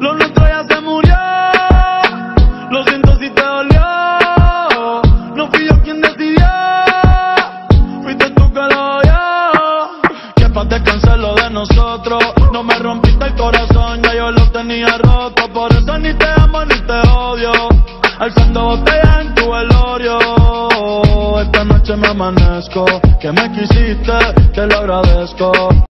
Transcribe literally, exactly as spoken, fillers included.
Lo nuestro ya se murió. Lo siento si te dolió. No fui yo quien decidió. Fuiste tú que lo oyó. Que pa' descansar lo de nosotros. No me rompiste el corazón, ya yo lo tenía roto. Por eso ni te amo ni te odio. Alzando botellas en tu velorio. Esta noche me amanezco. Que me quisiste, te lo agradezco.